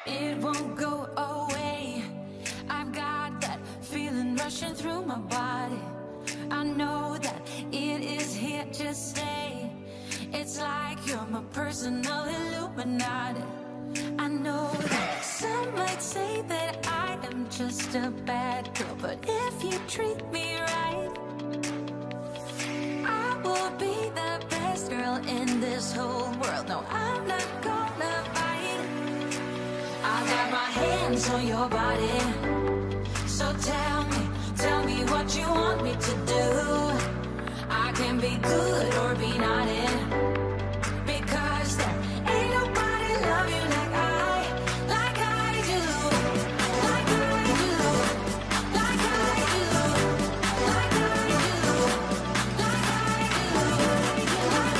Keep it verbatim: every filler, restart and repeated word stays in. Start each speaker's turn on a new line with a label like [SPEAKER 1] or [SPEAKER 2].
[SPEAKER 1] It won't go away. I've got that feeling rushing through my body. I know that it is here to stay. It's like you're my personal Illuminati. I know that some might say that I am just a bad girl, but if you treat me right, I will be the best girl in this whole world. No, I'm not gonna fight. I got my hands on your body, so tell me, tell me what you want me to do. I can be good or be naughty, because there ain't nobody love you like I, like I do, like I do, like I do, like I do, like I do, like